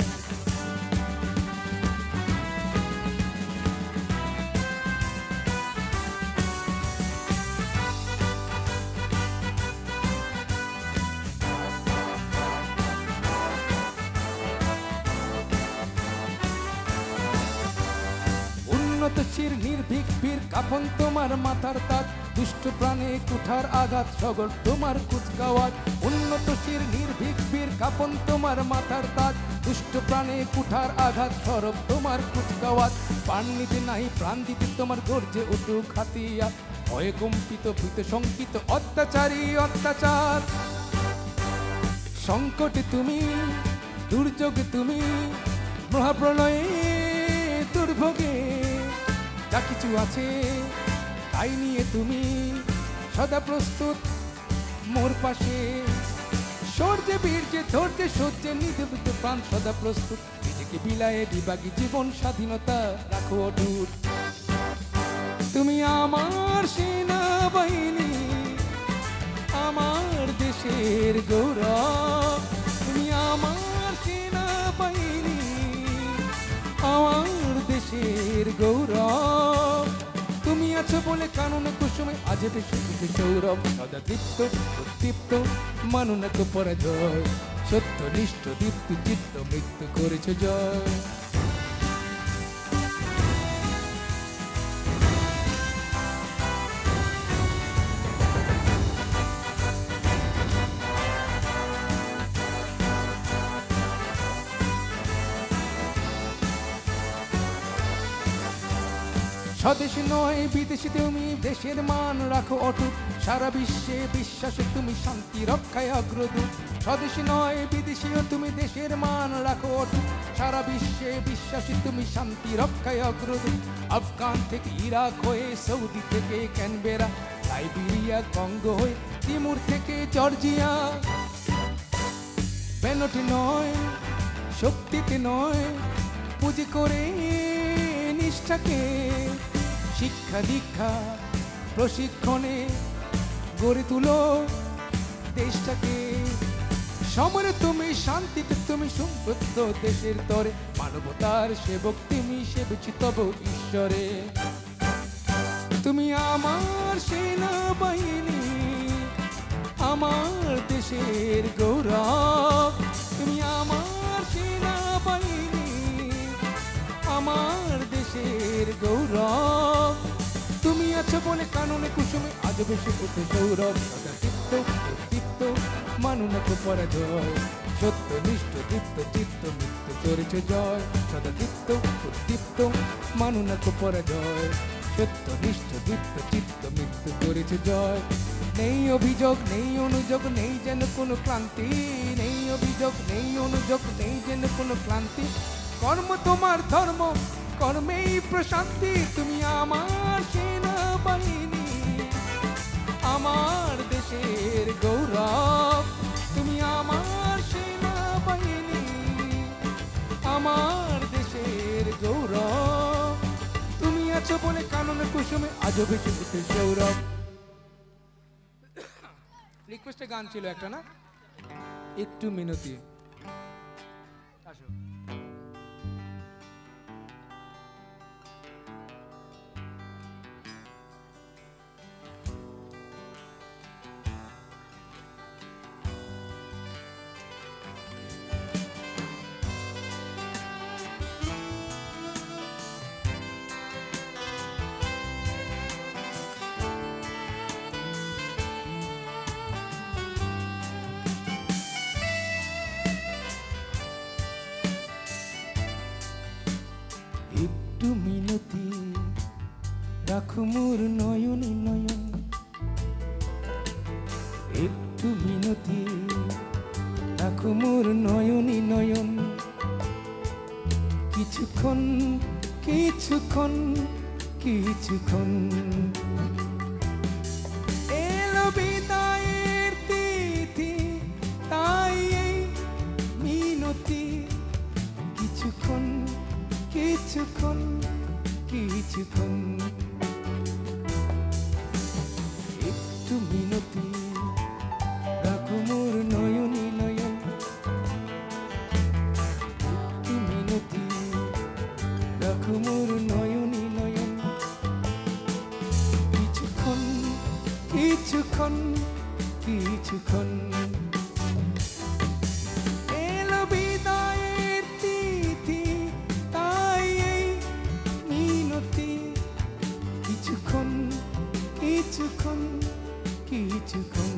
শির নির্ভীক বীর কাফন তোমার মাথার তাজ, দুষ্ট প্রাণে কুঠার আঘাত সগর তোমার কুচকাওয়াজ। উন্নত শির নির্ভীক বীর কাফন তোমার মাথার তাজ, দুষ্ট প্রাণে কুঠার আঘাত সরব তোমার কুচকাওয়াজ। প্রাণ নিতে নাই প্রাণ দিতে তোমার গর্জে উঠুক হাতিয়ার, ভয়ে কম্পিত ভীত শঙ্কিত অত্যাচারী অত্যাচার। সংকটে তুমি, দুর্যোগে তুমি, মহাপ্রলয়ে দুর্ভোগে যা কিছু আছে তাই নিয়ে তুমি সদা প্রস্তুত মোর পাশে। সৌর্যে বীর্যে ধৈর্যে সহ্যে নির্ভীত প্রাণ সদা প্রস্তুত, নিজেকে বিলায়ে বিভাগী জীবন স্বাধীনতা রাখো অটুট। তুমি আমার সেনাবাহিনী, আমার দেশের গৌরব। তুমি আমার সেনাবাহিনী, আমার দেশের দেশের গৌরব তুমি আছো বলে কাননে কুসুমে আজ বেশি সৌরভ সদা তৃপ্ত উদ্দীপ্ত মানো না তো পরাজয় সত্য নিষ্ঠ দীপ্ত চিত্ত মৃত্যু করেছে জয় স্বদেশ নয় বিদেশে তুমি দেশের মান রাখো অটুট সারা বিশ্বে বিশ্বাসে তুমি শান্তি রক্ষায় অগ্রদূত স্বদেশ নয় বিদেশীয় তুমি দেশের মান রাখো অটুট সারা বিশ্বে বিশ্বাসে তুমি শান্তি রক্ষায় অগ্রদূত আফগান থেকে ইরাক হয়ে সৌদি থেকে ক্যানবেরা সাইবেরিয়া কঙ্গো হয়ে তিমুর থেকে জর্জিয়া পেনটি নয় শক্তিতে নয় পুঁজি করে নিষ্ঠাকে শিক্ষা দীক্ষা প্রশিক্ষণে গড়ে তুলো দেশটাকে সমরে তুমি শান্তিতে তুমি সম্পৃক্ত দেশের তরে মানবতার সেবক তুমি সেবেছি তব ঈশ্বরে তুমি আমার সেনাবাহিনী আমার দেশের গৌরব তুমি আমার সেনাবাহিনী আমার দেশের গৌরব তুমি আছো বলে কাননে কুসুমে আজ বেশি উঠে সৌরভ সদা দীপ্ত উদ্দীপ্ত মানো না তো পরাজয় সত্য নিষ্ঠ দীপ্ত চিত্ত মৃত্যু করেছে জয় সদা দীপ্ত উদ্দীপ্ত মানো না তো পরাজয় সত্য নিষ্ঠ দীপ্ত চিত্ত মৃত্যু করেছে জয় নেই অভিযোগ নেই অনুযোগ নেই যেন কোনো ক্লান্তি নেই অভিযোগ নেই অনুযোগ নেই যেন কোনো ক্লান্তি কর্ম তোমার ধর্ম কর্মেই প্রশান্তি তুমি আমার সেনাবাহিনী আমার দেশের গৌরব তুমি আমার সেনাবাহিনী আমার দেশের গৌরব তুমি আছো বলে কাননে কুসুমে আজও বেঁচে উঠে সৌরভ রিকোয়েস্টে গান ছিল একটা না একটু মিনতি আসো একটু মিনতি রাখো মোর নয়নে নয়ন একটু মিনতি রাখো মোর নয়নে নয়ন কিছুক্ষণ কিছুক্ষণ কিছুক্ষণ এলো বিদায়ের তিথি তাই এই মিনতি কিছুক্ষণ কিছুক্ষণ কিছুক্ষণ একটু মিনতি রাখো মোর নয়নে নয়ন একটু মিনতি রাখো মোর নয়নে নয়ন কিছুক্ষণ কিছুক্ষণ কিছুক্ষণ এলো বিদায়ের তিথি তাই এই মিনতি কিছুক্ষণ কিছুক্ষণ কিছুক্ষণ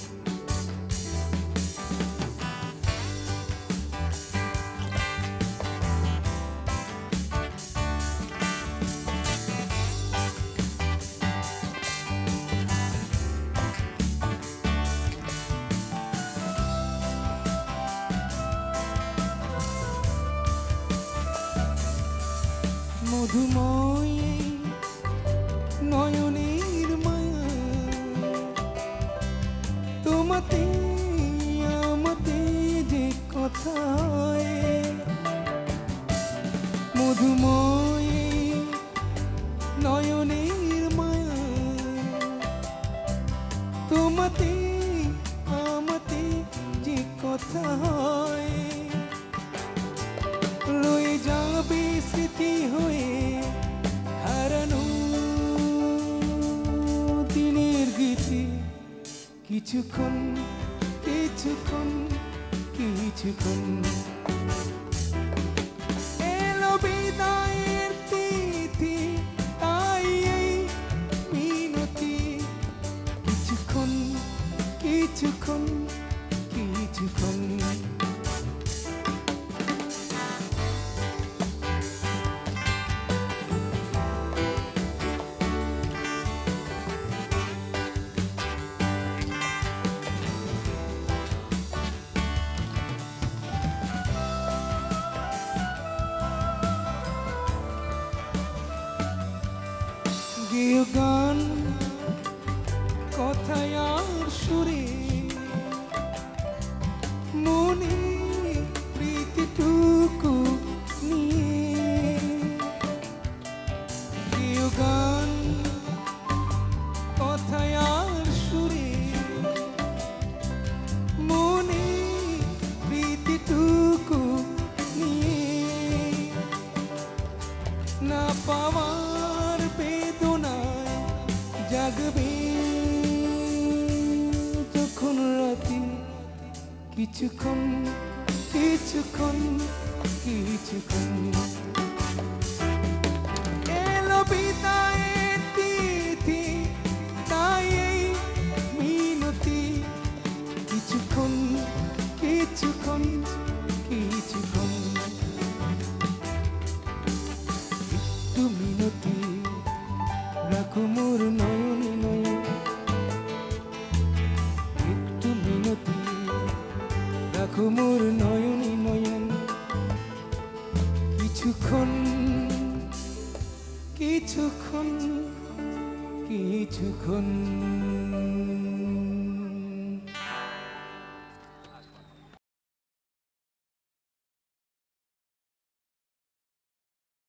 মধুময় নয়নের মায়া তোমাতে আমাতে যে কথা মধুময় নয়নের মায়া তোমাতে আমাতে যে কথা রয়ে যাবে স্মৃতি হয়ে কিছুক্ষণ কিছুক্ষণ এলো বিদায়ের তিথি তাই এই মিনতি কিছুক্ষণ কিছুক্ষণ কিছুক্ষণ গেয় গান কথায় আর সুরে মনে প্রীতিটুকু নিয়ে গেয় গান কথায় আর সুরে মনে প্রীতিটুকু নিয়ে না পাওয়ার বেদনায় জাগবে যখন রাতে কিছুক্ষণ কিছুক্ষণ কিছুক্ষণ এলো বিদায়ের তিথি তাই এই মিনতি কিছুক্ষণ কিছুক্ষণ কিছুক্ষণ একটু মিনতি রাখো মোর নয়নে নয়ন একটু মিনতি রাখো মোর নয়নে নয়ন কিছুক্ষণ কিছুক্ষণ কিছুক্ষণ